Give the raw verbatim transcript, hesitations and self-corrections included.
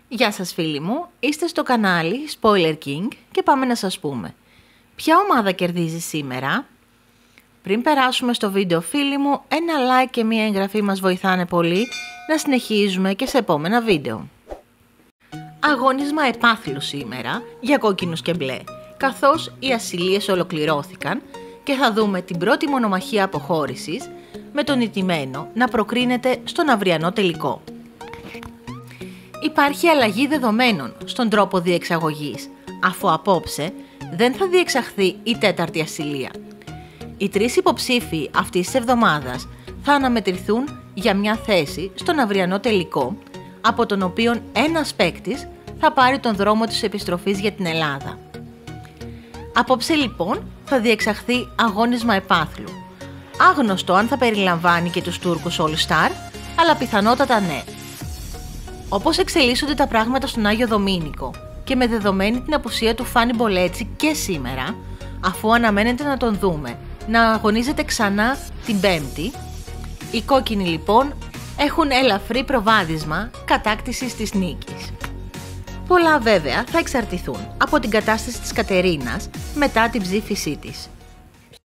Γεια σας φίλοι μου, είστε στο κανάλι Spoiler King και πάμε να σας πούμε ποια ομάδα κερδίζει σήμερα. Πριν περάσουμε στο βίντεο φίλοι μου, ένα like και μία εγγραφή μας βοηθάνε πολύ να συνεχίζουμε και σε επόμενα βίντεο. Αγώνισμα επάθλου σήμερα για κόκκινους και μπλε, καθώς οι ασυλίες ολοκληρώθηκαν και θα δούμε την πρώτη μονομαχία αποχώρησης με τον ηττημένο να προκρίνεται στον αυριανό τελικό. Υπάρχει αλλαγή δεδομένων στον τρόπο διεξαγωγής, αφού απόψε δεν θα διεξαχθεί η τέταρτη ασυλία. Οι τρεις υποψήφοι αυτής της εβδομάδας θα αναμετρηθούν για μια θέση στον αυριανό τελικό, από τον οποίο ένας παίκτης θα πάρει τον δρόμο της επιστροφής για την Ελλάδα. Απόψε λοιπόν θα διεξαχθεί αγώνισμα επάθλου. Άγνωστο αν θα περιλαμβάνει και τους Τούρκους All Star, αλλά πιθανότατα ναι. Όπως εξελίσσονται τα πράγματα στον Άγιο Δομήνικο και με δεδομένη την απουσία του Φάνη Μπολέτσι και σήμερα, αφού αναμένεται να τον δούμε να αγωνίζεται ξανά την Πέμπτη, οι κόκκινοι λοιπόν έχουν ελαφρύ προβάδισμα κατάκτησης της νίκης. Πολλά βέβαια θα εξαρτηθούν από την κατάσταση της Κατερίνας μετά την ψήφισή της.